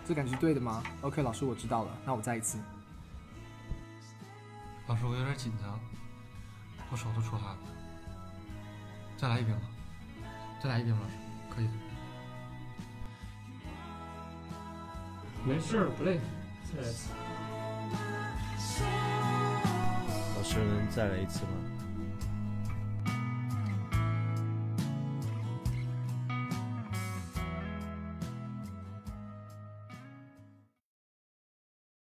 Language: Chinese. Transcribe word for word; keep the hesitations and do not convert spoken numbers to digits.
这感觉是对的吗 ？OK， 老师，我知道了，那我再一次。 老师，我有点紧张，我手都出汗了。再来一遍吧，再来一遍吧，老师，可以的。 没事，不累，再来一次。 老师能再来一次吗？